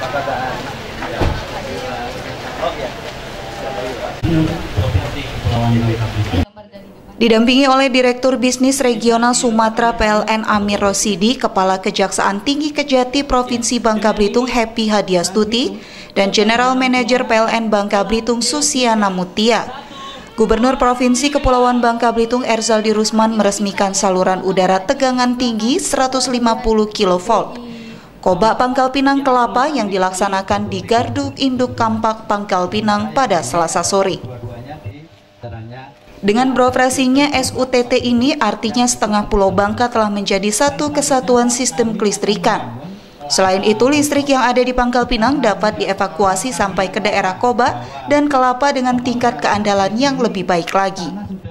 Didampingi oleh Direktur Bisnis Regional Sumatera PLN Amir Rosidi, Kepala Kejaksaan Tinggi Kejati Provinsi Bangka Belitung Happy Hadiastuti, dan General Manager PLN Bangka Belitung Susiana Mutia. Gubernur Provinsi Kepulauan Bangka Belitung Erzaldi Rusman meresmikan saluran udara tegangan tinggi 150 kV. Kobak Pangkal Pinang Kelapa yang dilaksanakan di Gardu Induk Kampak Pangkal Pinang pada Selasa sore. Dengan beroperasinya SUTT ini artinya setengah Pulau Bangka telah menjadi satu kesatuan sistem kelistrikan. Selain itu, listrik yang ada di Pangkal Pinang dapat dievakuasi sampai ke daerah Kobak dan Kelapa dengan tingkat keandalan yang lebih baik lagi.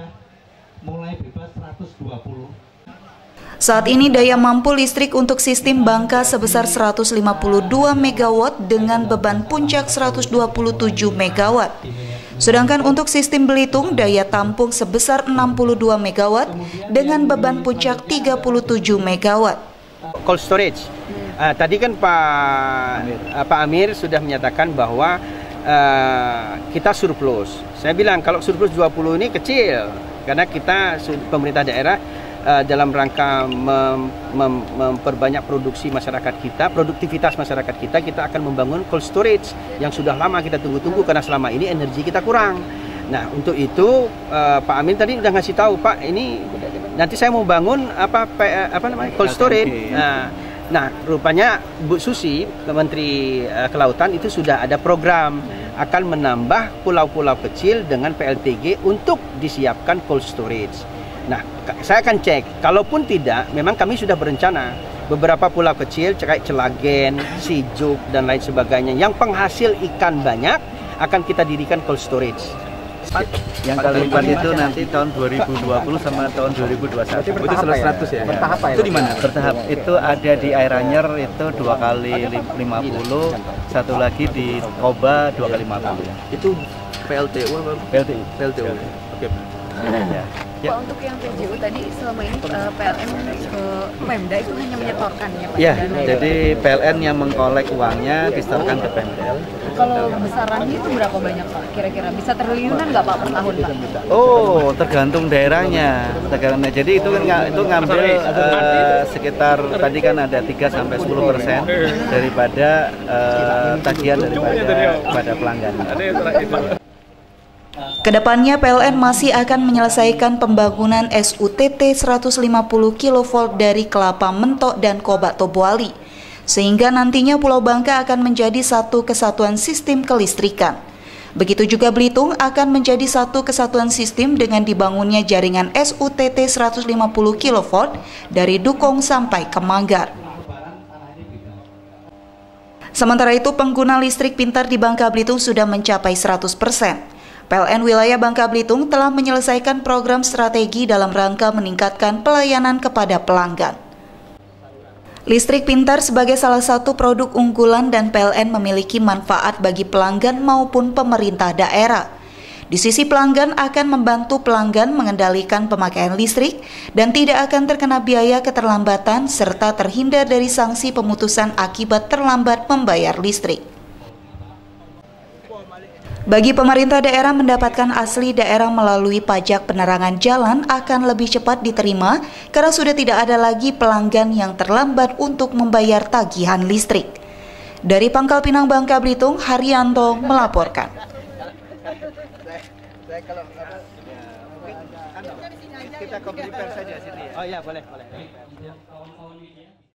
Saat ini daya mampu listrik untuk sistem Bangka sebesar 152 MW dengan beban puncak 127 MW. Sedangkan untuk sistem Belitung daya tampung sebesar 62 MW dengan beban puncak 37 MW. Cold storage. Tadi kan Pak Amir sudah menyatakan bahwa kita surplus. Saya bilang kalau surplus 20 ini kecil karena kita pemerintah daerah dalam rangka memperbanyak produksi masyarakat kita, produktivitas masyarakat kita akan membangun cold storage yang sudah lama kita tunggu-tunggu karena selama ini energi kita kurang. Nah, untuk itu Pak Amin tadi udah ngasih tahu, Pak, ini nanti saya mau bangun cold storage. Nah, rupanya Bu Susi, Menteri Kelautan itu sudah ada program akan menambah pulau-pulau kecil dengan PLTG untuk disiapkan cold storage. Nah, saya akan cek. Kalaupun tidak, memang kami sudah berencana beberapa pulau kecil, kayak Celagen, Sijuk, dan lain sebagainya, yang penghasil ikan banyak akan kita dirikan cold storage. Yang kali lipat itu nanti tahun 2020 sama tahun 2021. Itu 100 ya? Bertahap ya? Itu di mana? Bertahap. Itu ada di Air Anyer itu 2 kali 50, satu lagi di Koba 2 kali 50. Itu PLTU apa? PLTU. PLTU. Oke. Ya. Pak, untuk yang PJU tadi selama ini PLN ke Pemda itu hanya menyetorkan ya Pak? Ya, jadi PLN yang mengkolek uangnya disetorkan ke Pemda. Kalau besarannya itu berapa banyak Pak? Kira-kira bisa triliunan nggak Pak per tahun Pak? Oh, tergantung daerahnya. Jadi itu ngambil sekitar tadi kan ada 3-10% daripada tagihan daripada pelanggan. Kedepannya PLN masih akan menyelesaikan pembangunan SUTT 150 kV dari Kelapa Mentok dan Kobak Tobuali, sehingga nantinya Pulau Bangka akan menjadi satu kesatuan sistem kelistrikan. Begitu juga Belitung akan menjadi satu kesatuan sistem dengan dibangunnya jaringan SUTT 150 kV dari Dukong sampai ke Manggar. Sementara itu, pengguna listrik pintar di Bangka Belitung sudah mencapai 100%. PLN Wilayah Bangka Belitung telah menyelesaikan program strategi dalam rangka meningkatkan pelayanan kepada pelanggan. Listrik pintar sebagai salah satu produk unggulan dan PLN memiliki manfaat bagi pelanggan maupun pemerintah daerah. Di sisi pelanggan akan membantu pelanggan mengendalikan pemakaian listrik dan tidak akan terkena biaya keterlambatan serta terhindar dari sanksi pemutusan akibat terlambat membayar listrik. Bagi pemerintah daerah, mendapatkan asli daerah melalui pajak penerangan jalan akan lebih cepat diterima karena sudah tidak ada lagi pelanggan yang terlambat untuk membayar tagihan listrik. Dari Pangkal Pinang, Bangka Belitung, Haryanto melaporkan. Kita komplit saja sini. Oh ya, boleh.